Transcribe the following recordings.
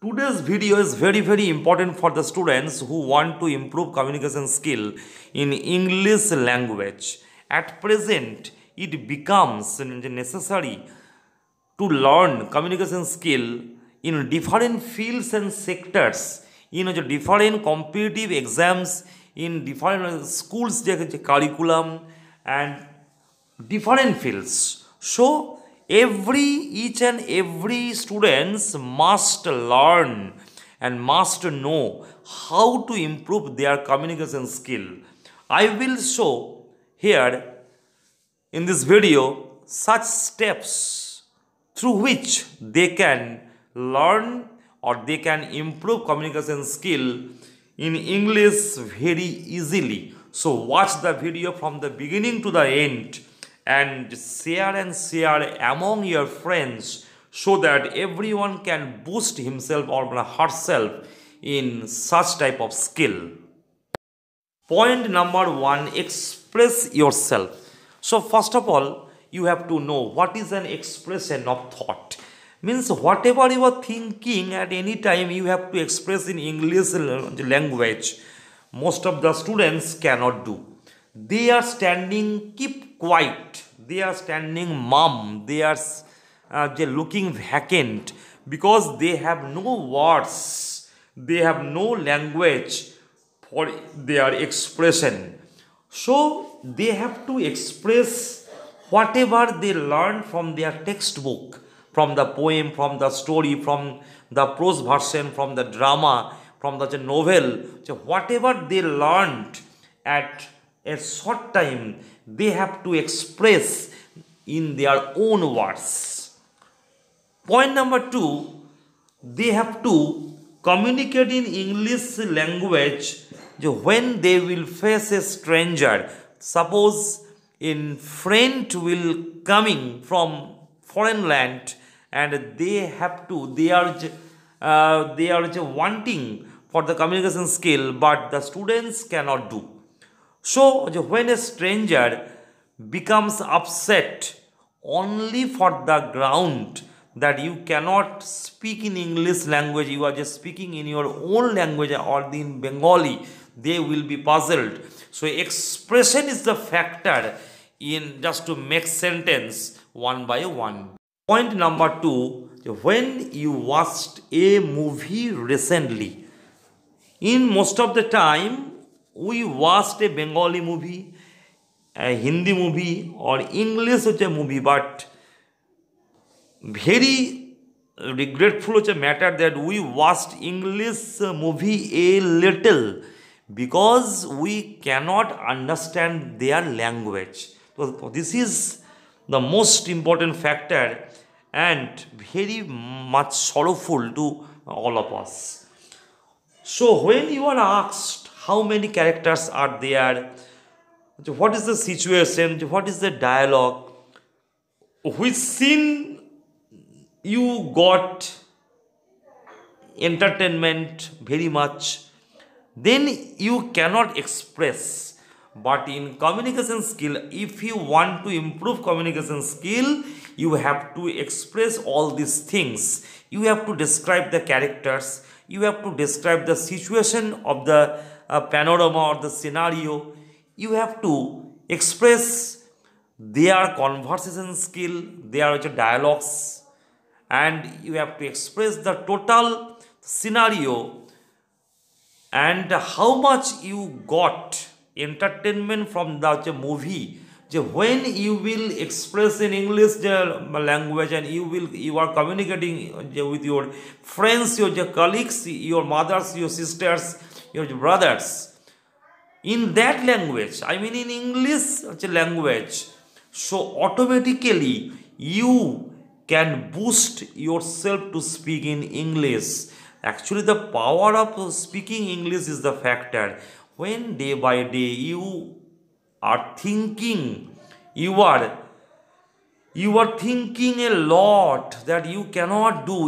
Today's video is very important for the students who want to improve communication skill in English language. At present, it becomes necessary to learn communication skill in different fields and sectors, in different competitive exams, in different schools curriculum and different fields. So each and every students must learn and must know how to improve their communication skill. I will show here in this video such steps through which they can learn or they can improve communication skill in English very easily. So watch the video from the beginning to the end and share among your friends so that everyone can boost himself or herself in such type of skill. Point number 1, express yourself. So first of all, you have to know what is an expression of thought. Means whatever you are thinking at any time, you have to express in English language. Most of the students cannot do. They are standing, keep quiet. They are standing mum. They are looking vacant because they have no words. They have no language for their expression. So they have to express whatever they learn from their textbook, from the poem, from the story, from the prose version, from the drama, from the novel. So whatever they learned at a short time, they have to express in their own words. Point number 2, they have to communicate in English language when they will face a stranger. Suppose in friend will coming from foreign land and they are wanting for the communication skill, but the students cannot do. So when a stranger becomes upset only for the ground that you cannot speak in English language, you are just speaking in your own language or in Bengali, they will be puzzled. So expression is the factor in just to make sentence one by one. Point number 2, when you watched a movie recently, in most of the time we watched a Bengali movie, a Hindi movie or English movie, but very regretful matter that we watched English movie a little because we cannot understand their language. So this is the most important factor and very much sorrowful to all of us. So when you are asked how many characters are there, what is the situation, what is the dialogue, which scene you got entertainment very much, then you cannot express. But in communication skill, if you want to improve communication skill, you have to express all these things. You have to describe the characters, you have to describe the situation of the panorama or the scenario. You have to express their conversation skill, their dialogues, and you have to express the total scenario and how much you got entertainment from the movie. When you will express in English language and you are communicating with your friends, your colleagues, your mothers, your sisters, your brothers, in that language, I mean in English language, so automatically you can boost yourself to speak in English. Actually, the power of speaking English is the factor. When day by day you are thinking, you are thinking a lot that you cannot do,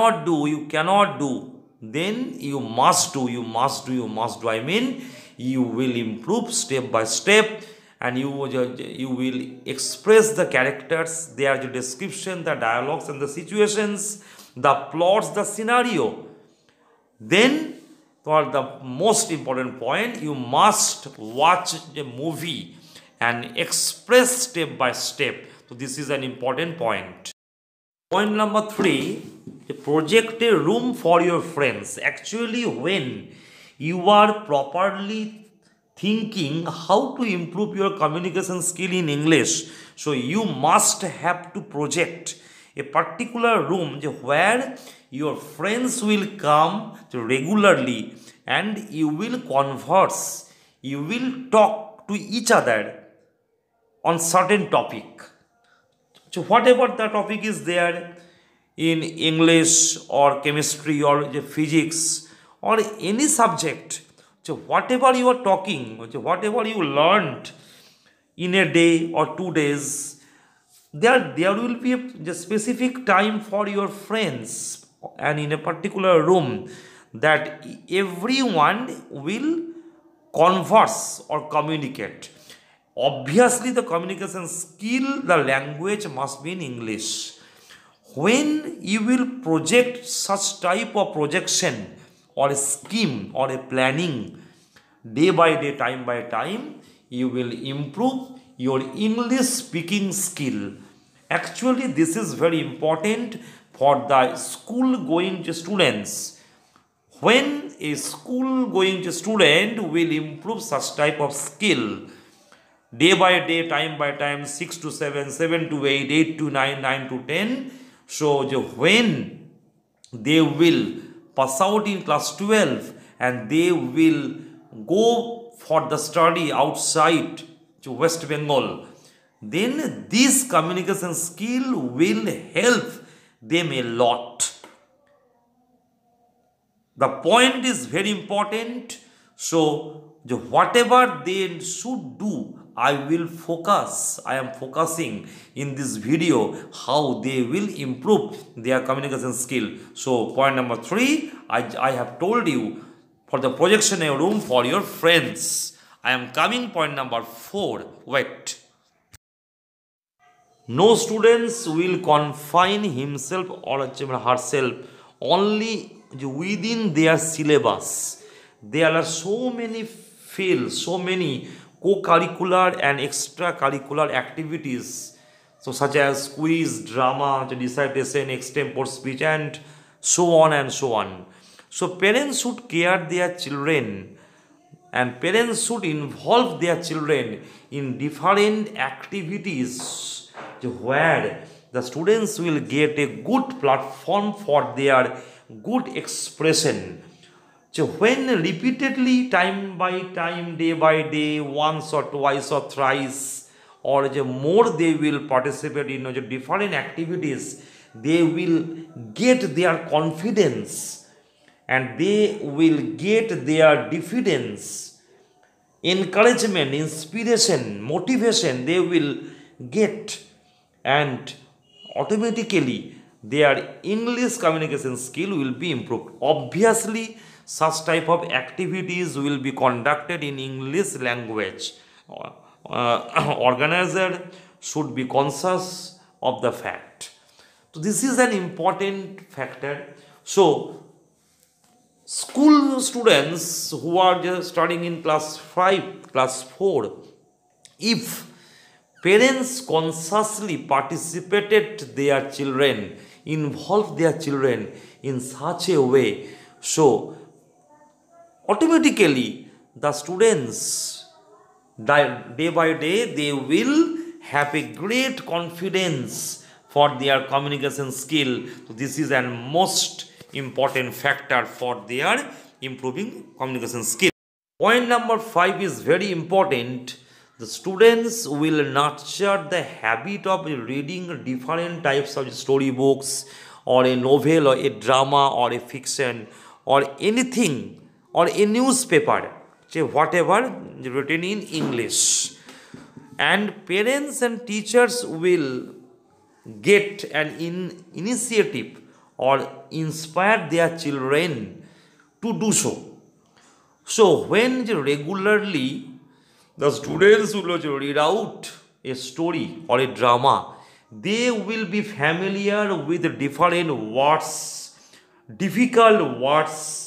then you must do. I mean, you will improve step by step and you will express the characters, their description, the dialogues and the situations, the plots, the scenario. Then, for the most important point, you must watch the movie and express step by step. So this is an important point. Point number 3, project a room for your friends. Actually, when you are properly thinking how to improve your communication skill in English, so you must have to project a particular room where your friends will come regularly and you will converse, you will talk to each other on certain topic. So whatever the topic is there in English or chemistry or physics or any subject, so whatever you are talking, whatever you learned in a day or 2 days, there will be a specific time for your friends and in a particular room that everyone will converse or communicate. Obviously, the communication skill, the language must be in English. When you will project such type of projection or a scheme or a planning day by day, time by time, you will improve your English speaking skill. Actually, this is very important for the school going students. When a school going student will improve such type of skill, day by day, time by time, 6 to 7, 7 to 8, 8 to 9, 9 to 10. So when they will pass out in class 12 and they will go for the study outside to West Bengal, then this communication skill will help them a lot. The point is very important. So whatever they should do, I am focusing in this video how they will improve their communication skill. So point number 3, I have told you for the projection a room for your friends. I am coming point number 4. Wait. No students will confine himself or herself only within their syllabus. There are so many fields, so many co-curricular and extracurricular activities, so such as quiz, drama, dissertation, extempore speech, and so on and so on. So parents should care their children and parents should involve their children in different activities where the students will get a good platform for their good expression. So when repeatedly, time by time, day by day, once or twice or thrice, or more they will participate in different activities, they will get their confidence and they will get their diffidence, encouragement, inspiration, motivation they will get, and automatically their English communication skill will be improved. Obviously, such type of activities will be conducted in English language. Organizer should be conscious of the fact. So this is an important factor. So school students who are just studying in class 5, class 4, if parents consciously participated their children, involve their children in such a way, so automatically the students day by day they will have a great confidence for their communication skill. So this is a most important factor for their improving communication skill. Point number 5 is very important. The students will nurture the habit of reading different types of storybooks or a novel or a drama or a fiction or anything or a newspaper, whatever written in English. And parents and teachers will get an initiative or inspire their children to do so. So when regularly the students will read out a story or a drama, they will be familiar with different words, difficult words,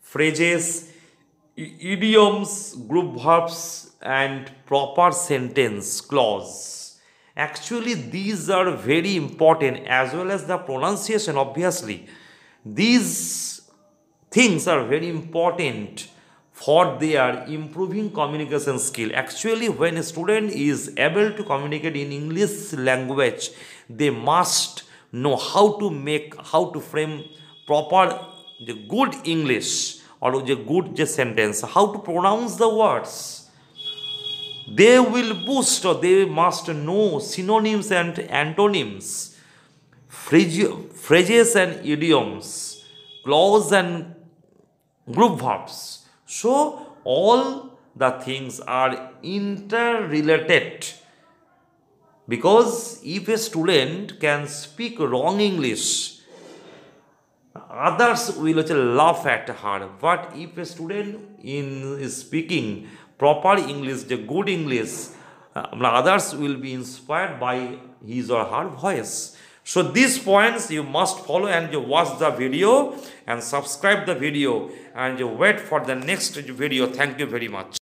phrases, idioms, group verbs, and proper sentence clause. Actually, these are very important, as well as the pronunciation. Obviously, these things are very important for their improving communication skill. Actually, when a student is able to communicate in English language, they must know how to frame proper the good English, or the good the sentence, how to pronounce the words. They will boost, or they must know synonyms and antonyms, phrases and idioms, clause and group verbs. So all the things are interrelated, because if a student can speak wrong English, others will also laugh at her. But if a student is speaking proper English, the good English, others will be inspired by his or her voice. So these points you must follow, and you watch the video and subscribe the video, and you wait for the next video. Thank you very much.